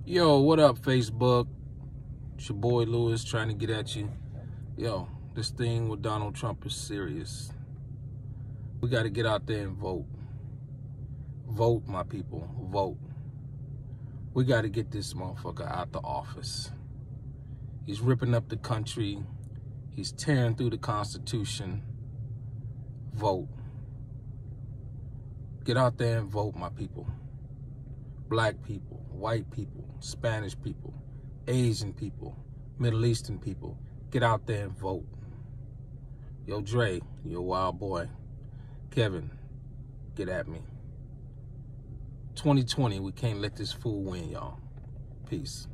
Yo, what up, Facebook? It's your boy Lewis trying to get at you. Yo, this thing with Donald Trump is serious. We got to get out there and vote. Vote, my people. Vote. We got to get this motherfucker out the office. He's ripping up the country. He's tearing through the Constitution. Vote. Get out there and vote, my people. Black people, white people, Spanish people, Asian people, Middle Eastern people. Get out there and vote. Yo, Dre, you a wild boy. Kevin, get at me. 2020, we can't let this fool win, y'all. Peace.